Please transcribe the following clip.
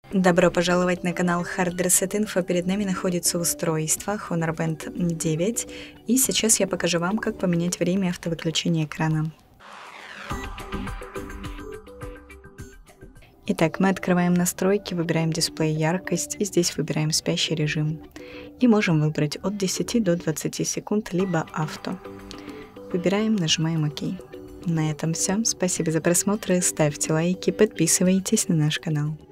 Добро пожаловать на канал Hard Reset Info. Перед нами находится устройство Honor Band 9. И сейчас я покажу вам, как поменять время автовыключения экрана. Итак, мы открываем настройки, выбираем дисплей яркость и здесь выбираем спящий режим. И можем выбрать от 10 до 20 секунд, либо авто. Выбираем, нажимаем ОК. На этом все. Спасибо за просмотр, ставьте лайки, подписывайтесь на наш канал.